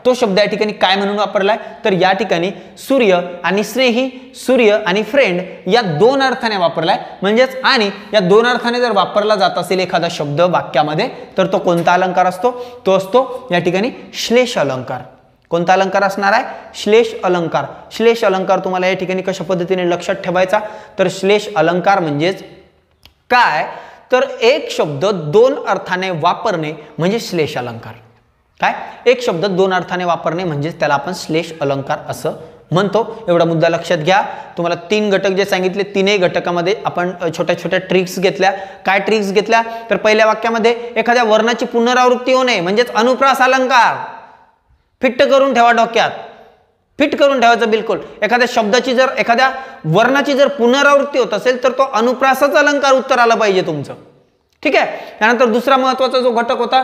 तो शब्द या ठिकाणी काय म्हणून वापरलाय तर या ठिकाणी सूर्य आणि स्नेही, सूर्य आणि फ्रेंड या दोन अर्थाने वापरलाय. म्हणजेच आणि या दोन अर्थाने जर वापरला जात असेल एखादा शब्द वाक्यामध्ये तर तो कोणता अलंकार असतो, तो असतो या ठिकाणी श्लेष अलंकार. कोणता अलंकार असणार आहे, श्लेष अलंकार. श्लेष अलंकार तुम्हाला या ठिकाणी कशा पद्धतीने लक्षात ठेवायचा तर श्लेष अलंकार म्हणजेच काय तर एक शब्द दोन अर्थाने वापरणे म्हणजे श्लेष अलंकार. काय एक शब्द दोन अर्थाने वापरणे म्हणजेच त्याला आपण श्लेष अलंकार असं म्हणतो. एवढा मुद्दा लक्षात घ्या. तुम्हाला तीन घटक जे सांगितले तीनही घटकामध्ये आपण छोट्या छोट्या ट्रिक्स घेतल्या. काय ट्रिक्स घेतल्या तर पहिल्या वाक्यामध्ये एखाद्या वर्णाची पुनरावृत्ती होणे म्हणजेच अनुप्रास अलंकार. फिट्ट करून ठेवा डोक्यात, फिट करून ठेवायचं बिलकुल. एखाद्या शब्दाची जर एखाद्या वर्णाची जर पुनरावृत्ती होत असेल तर तो अनुप्रासाचा अलंकार उत्तर आला पाहिजे तुमचं. ठीक आहे. त्यानंतर दुसरा महत्वाचा जो घटक होता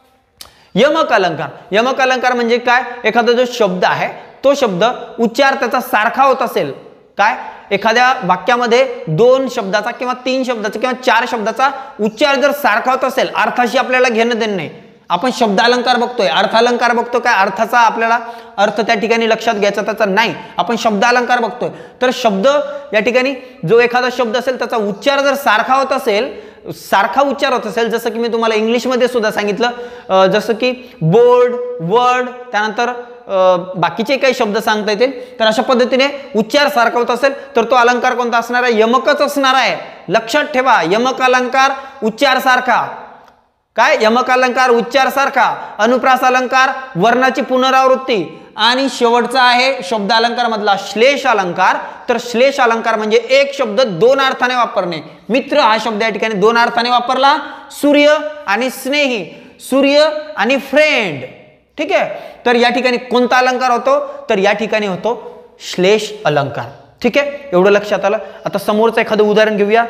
यमक अलंकार. यमक अलंकार म्हणजे काय, एखादा जो शब्द आहे तो शब्द उच्चार त्याचा सारखा होत असेल. काय एखाद्या वाक्यामध्ये दोन शब्दाचा किंवा तीन शब्दाचा किंवा चार शब्दाचा उच्चार जर सारखा होत असेल, अर्थाशी आपल्याला घेणं देणं नाही. आपण शब्द अलंकार बघतोय, अर्थ अलंकार बघतो, काय अर्थाचा आपल्याला अर्थ त्या ठिकाणी लक्षात घ्यायचा त्याचा नाही, आपण शब्द अलंकार बघतोय. तर शब्द या ठिकाणी जो एखादा शब्द असेल त्याचा उच्चार जर सारखा होत असेल, सारखा उच्चार होत असेल, जसं की मी तुम्हाला इंग्लिशमध्ये सुद्धा सांगितलं, जसं की बोर्ड, वर्ड, त्यानंतर बाकीचे काही शब्द सांगता येतील, तर अशा पद्धतीने उच्चार सारखा होत असेल तर तो अलंकार कोणता असणार आहे, यमकच असणार आहे. लक्षात ठेवा, यमक अलंकार उच्चार सारखा. काय यमक अलंकार उच्चार सारखा, अनुप्रास अलंकार वर्णाची पुनरावृत्ती, आणि शेवटचा आहे शब्द अलंकार मधला श्लेष अलंकार. तर श्लेष अलंकार म्हणजे एक शब्द दोन अर्थाने वापरणे. मित्र हा शब्द या ठिकाणी दोन अर्थाने वापरला, सूर्य आणि स्नेही, सूर्य आणि फ्रेंड. ठीक आहे. तर या ठिकाणी कोणता अलंकार होतो तर या ठिकाणी होतो श्लेष अलंकार. ठीक आहे, एवढं लक्षात आलं. आता समोरचं एखादं उदाहरण घेऊया.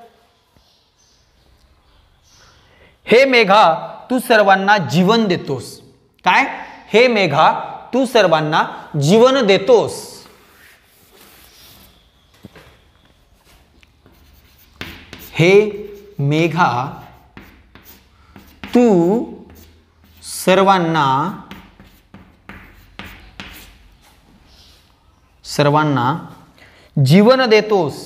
हे मेघा तू सर्वांना जीवन देतोस. काय हे मेघा तू सर्वांना जीवन देतोस. हे मेघा तू सर्वांना सर्वांना जीवन देतोस.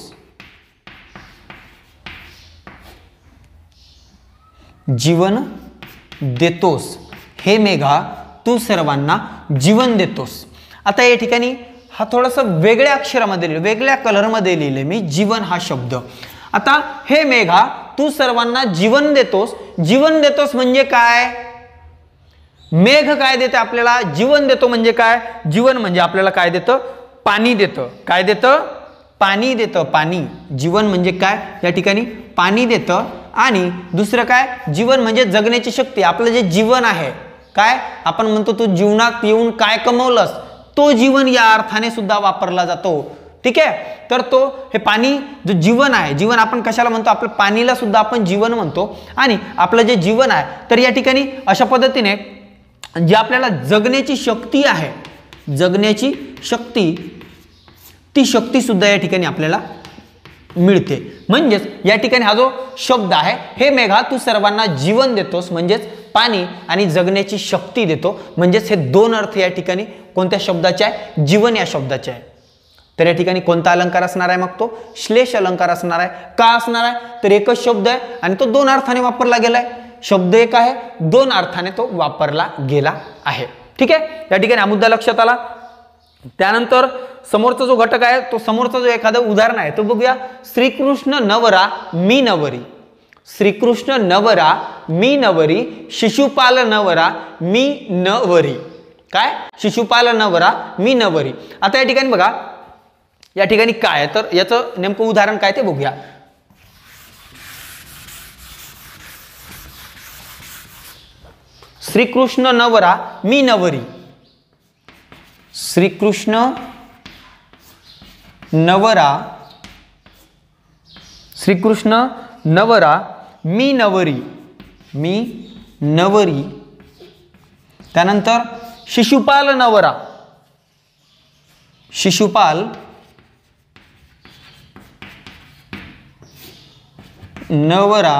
जीवन देतोस. हे मेघा तू सर्वांना जीवन देतोस. आता या ठिकाणी हा थोडासा वेगळ्या अक्षरामध्ये वेगळ्या कलरमध्ये लिहिले मी जीवन हा शब्द. आता हे मेघा तू सर्वांना जीवन देतोस. जीवन देतोस म्हणजे काय, मेघ काय देते आपल्याला, जीवन देतो म्हणजे काय, जीवन म्हणजे आपल्याला काय देतं, पाणी देतं. काय देतं, पाणी देतं. पाणी, जीवन म्हणजे काय या ठिकाणी पाणी देतं. आणि दुसरं काय, जीवन म्हणजे जगण्याची शक्ती. आपलं जे जीवन आहे, काय आपण म्हणतो तू जीवनात येऊन काय कमवलंस, तो जीवन या अर्थाने सुद्धा वापरला जातो. ठीक आहे. तर तो हे पाणी जो जीवन आहे, जीवन आपण कशाला म्हणतो, आपलं पाणीला सुद्धा आपण जीवन म्हणतो. आणि आपलं जे जीवन आहे तर या ठिकाणी अशा पद्धतीने जी आपल्याला जगण्याची शक्ती आहे, जगण्याची शक्ती, ती शक्ती सुद्धा या ठिकाणी आपल्याला मिळते. म्हणजेच या ठिकाणी हा जो शब्द आहे हे मेघा तू सर्वांना जीवन देतोस म्हणजेच पाणी आणि जगण्याची शक्ती देतो. म्हणजेच हे दोन अर्थ या ठिकाणी कोणत्या शब्दाचे आहे, जीवन या शब्दाचे आहे. तर या ठिकाणी कोणता अलंकार असणार आहे, मग तो श्लेष अलंकार असणार आहे. का असणार आहे तर एकच शब्द आहे आणि तो दोन अर्थाने वापरला गेलाय. शब्द एक आहे, दोन अर्थाने तो वापरला गेला आहे. ठीक आहे. या ठिकाणी हा मुद्दा लक्षात आला. त्यानंतर समोरचा जो घटक आहे तो समोरचा जो एखादं उदाहरण आहे तो बघूया. श्रीकृष्ण नवरा मी नवरी. श्रीकृष्ण नवरा मी नवरी, शिशुपाल नवरा मी नवरी. काय शिशुपाल नवरा मी नवरी. आता या ठिकाणी बघा, या ठिकाणी काय तर याचं नेमकं उदाहरण काय ते बघूया. श्रीकृष्ण नवरा मी नवरी. श्रीकृष्ण नवरा, श्रीकृष्ण नवरा मी नवरी, मी नवरी. त्यानंतर शिशुपाल नवरा, शिशुपाल नवरा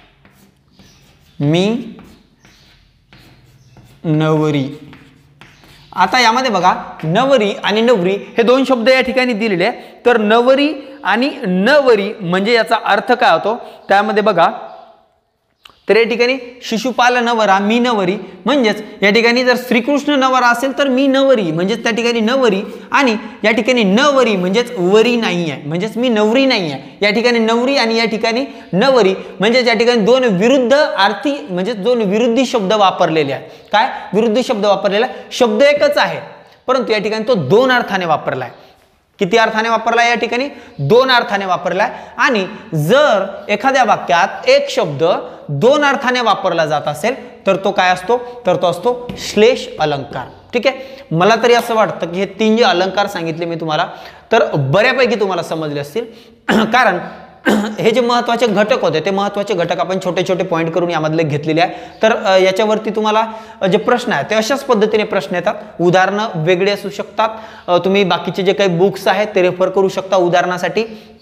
मी नवरी. आता यामध्ये बघा नवरी आणि नवरी हे दोन शब्द या ठिकाणी दिलेले आहे. तर नवरी आणि नवरी म्हणजे याचा अर्थ काय होतो त्यामध्ये बघा, तर या ठिकाणी शिशुपाल नवरा मी नवरी, म्हणजेच या ठिकाणी जर श्रीकृष्ण नवरा असेल तर मी नवरी, म्हणजेच त्या ठिकाणी नवरी, आणि या ठिकाणी नवरी म्हणजेच वरी नाही आहे, म्हणजेच मी नवरी नाही आहे. या ठिकाणी नवरी आणि या ठिकाणी नवरी म्हणजेच या ठिकाणी दोन विरुद्ध अर्थी म्हणजेच दोन विरुद्धी शब्द वापरलेले आहेत. काय विरुद्ध शब्द वापरलेला आहे? शब्द एकच आहे परंतु या ठिकाणी तो दोन अर्थाने वापरला आहे. किती अर्थाने वापरला या ठिकाणी? दोन अर्थाने वापरलाय. आणि जर एखाद्या वाक्यात एक शब्द दोन अर्थाने वापरला जात असेल तर तो काय असतो? तर तो असतो श्लेष अलंकार. ठीक आहे, मला तरी असं वाटतं की हे तीन जे अलंकार सांगितले मी तुम्हाला तर बऱ्यापैकी तुम्हाला समजले असतील. कारण हे जे महत्त्वाचे घटक होते ते महत्त्वाचे घटक आपण छोटे छोटे पॉईंट करून यामधले घेतलेले आहे. तर याच्यावरती तुम्हाला जे प्रश्न आहेत ते अशाच पद्धतीने प्रश्न येतात. उदाहरणं वेगळे असू शकतात. तुम्ही बाकीचे जे काही बुक्स आहेत ते रेफर करू शकता उदाहरणासाठी.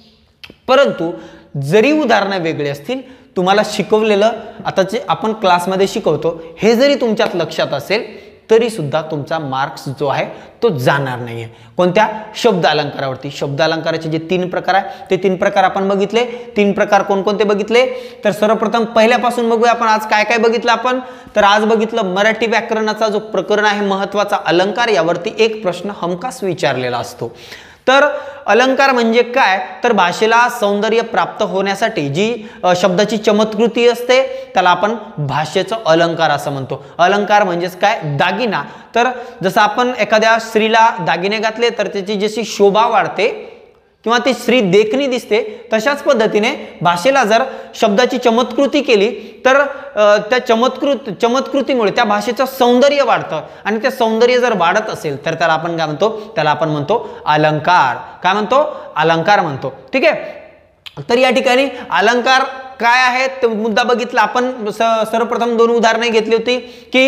परंतु जरी उदाहरणं वेगळे असतील तुम्हाला शिकवलेलं आता जे आपण क्लासमध्ये शिकवतो हे जरी तुमच्यात लक्षात असेल तरी सुद्धा तुमचा मार्क्स जो आहे तो जाणार नाहीये. कोणत्या? शब्द अलंकारावरती. शब्द अलंकाराचे जे तीन प्रकार आहे ते तीन प्रकार आपण बघितले. तीन प्रकार कोणकोणते बघितले? तर सर्वप्रथम पहिल्यापासून बघूया आपण आज काय काय बघितलं आपण. तर आज बघितलं मराठी व्याकरणाचा जो प्रकरण आहे महत्त्वाचा अलंकार, यावरती एक प्रश्न हमखास विचारलेला असतो. तर अलंकार म्हणजे काय? तर भाषेला सौंदर्य प्राप्त होण्यासाठी जी शब्दाची चमत्कृती असते त्याला आपण भाषेचं अलंकार असं म्हणतो. अलंकार म्हणजेच काय? दागिना. तर जसं आपण एखाद्या स्त्रीला दागिने घातले तर त्याची जशी शोभा वाढते किंवा ती स्त्री देखणी दिसते, तशाच पद्धतीने भाषेला जर शब्दाची चमत्कृती केली तर त्या चमत्कृत चमत्कृतीमुळे त्या भाषेचं सौंदर्य वाढतं. आणि ते सौंदर्य जर वाढत असेल तर त्याला आपण काय म्हणतो? त्याला आपण म्हणतो अलंकार. काय म्हणतो? अलंकार म्हणतो. ठीक आहे, तर या ठिकाणी अलंकार काय आहे तो मुद्दा बघितला आपण. सर्वप्रथम दोन उदाहरणे घेतली होती की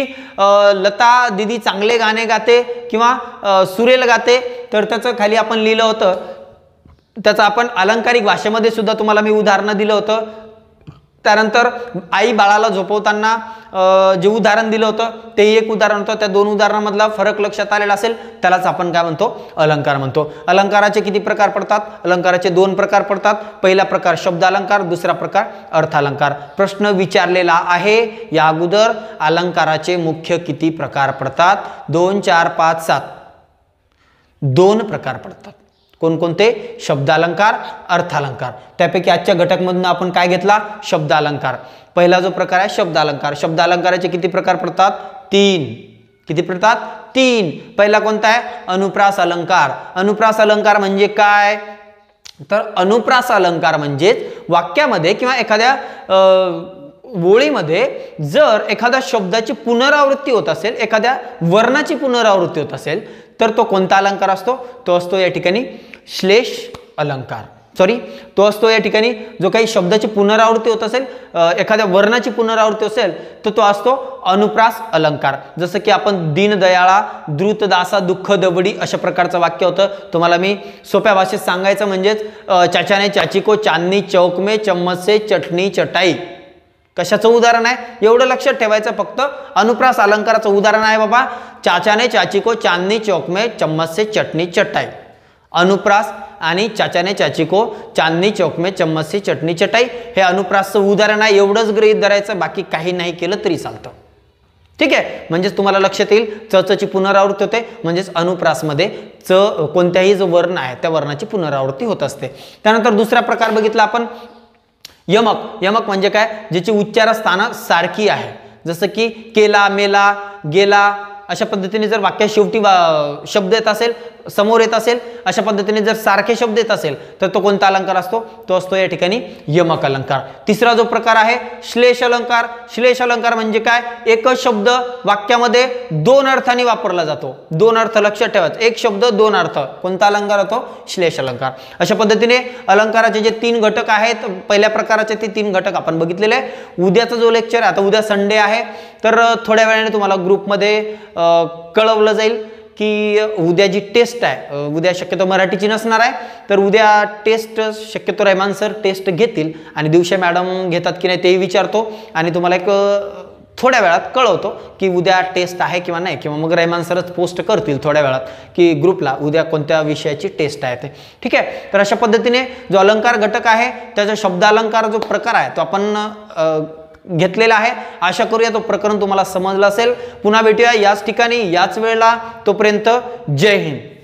लता दीदी चांगले गाणे गाते किंवा सुरेल गाते, तर त्याचं खाली आपण लिहिलं होतं. त्याचं आपण अलंकारिक भाषेमध्ये सुद्धा तुम्हाला मी उदाहरणं दिलं होतं. त्यानंतर आई बाळाला झोपवताना जे उदाहरण दिलं होतं ते एक उदाहरण होतं. त्या दोन उदाहरणामधला फरक लक्षात आलेला असेल त्यालाच आपण काय म्हणतो? अलंकार म्हणतो. अलंकाराचे किती प्रकार पडतात? अलंकाराचे दोन प्रकार पडतात. पहिला प्रकार शब्द अलंकार, दुसरा प्रकार अर्थ अलंकार. प्रश्न विचारलेला आहे या अगोदर अलंकाराचे मुख्य किती प्रकार पडतात? दोन, चार, पाच, सात. दोन प्रकार पडतात. कोणकोणते? शब्द अलंकार, अर्थ अलंकार. त्यापैकी आजच्या घटकमधून आपण काय घेतला? शब्द अलंकार. पहिला जो प्रकार आहे शब्द अलंकार. शब्द अलंकाराचे किती प्रकार पडतात? तीन. किती पडतात? तीन. पहिला कोणता आहे? अनुप्रास अलंकार. अनुप्रास अलंकार म्हणजे काय? तर अनुप्रास अलंकार म्हणजेच वाक्यामध्ये किंवा एखाद्या ओळीमध्ये जर एखाद्या शब्दाची पुनरावृत्ती होत असेल, एखाद्या वर्णाची पुनरावृत्ती होत असेल तर तो कोणता अलंकार असतो? तो असतो या ठिकाणी श्लेष अलंकार. सॉरी तो असतो या ठिकाणी जो काही शब्दाची पुनरावृत्ती होत असेल, एखाद्या वर्णाची पुनरावृत्ती असेल तर तो असतो अनुप्रास अलंकार. जसं की आपण दीनदयाळा द्रुतदासा दुःख दबडी अशा प्रकारचं वाक्य होतं. तुम्हाला मी सोप्या भाषेत सांगायचं म्हणजेच चाचाने चाची को चांदनी चौक में चम्मच से चटणी चटाई. कशाचं उदाहरण आहे? एवढं लक्षात ठेवायचं, फक्त अनुप्रास अलंकाराचं उदाहरण आहे बाबा. चाचाने चाची को चांदनी चौक में चम्मच से चटनी चटाई. अनुप्रास आणि चाचाने चाची को चांदनी चौक में चम्मच से चटणी चटाई हे अनुप्रासचं उदाहरण आहे. एवढंच गृहीत धरायचं, बाकी काही नाही केलं तरी चालतं. ठीक आहे, म्हणजेच तुम्हाला लक्षात येईल चची पुनरावृत्ती होते, म्हणजेच अनुप्रासमध्ये च कोणत्याही जो वर्ण आहे त्या वर्णाची पुनरावृत्ती होत असते. त्यानंतर दुसरा प्रकार बघितला आपण यमक. यमक म्हणजे काय? ज्याची उच्चार स्थानं सारखी आहे. जसं की केला, मेला, गेला अशा पद्धतीने जर वाक्या शेवटी शब्द येत असेल, समोर येत असेल, अशा पद्धतीने जर सारखे शब्द येत असेल तर तो कोणता अलंकार असतो? तो असतो या ठिकाणी यमक अलंकार. तिसरा जो प्रकार आहे श्लेष अलंकार. श्लेष अलंकार म्हणजे काय? एकच शब्द वाक्यामध्ये दोन अर्थांनी वापरला जातो. दोन अर्थ लक्षात ठेवायचं. एक शब्द दोन अर्थ. कोणता अलंकार होतो? श्लेष अलंकार. अशा पद्धतीने अलंकाराचे जे तीन घटक आहेत, पहिल्या प्रकाराचे ते तीन घटक आपण बघितलेले आहे. उद्याचा जो लेक्चर आहे, आता उद्या संडे आहे तर थोड्या वेळाने तुम्हाला ग्रुपमध्ये कळवलं जाईल की उद्या जी टेस्ट आहे, उद्या शक्यतो मराठीची नसणार आहे, तर उद्या टेस्ट शक्यतो रहमान सर टेस्ट घेतील आणि दिवशी मॅडम घेतात की नाही तेही विचारतो आणि तुम्हाला एक थोड्या वेळात कळवतो की उद्या टेस्ट आहे किंवा नाही, किंवा मग रेहमान सरच पोस्ट करतील थोड्या वेळात की ग्रुपला उद्या कोणत्या विषयाची टेस्ट आहे ते. ठीक आहे, तर अशा पद्धतीने जो अलंकार घटक आहे त्याचा शब्दालंकार जो प्रकार आहे तो आपण घेतलेला आहे. आशा करूया तो प्रकरण तुम्हाला समजलं असेल. पुन्हा भेटूया याच ठिकाणी याच वेळेला. तोपर्यंत जय हिंद.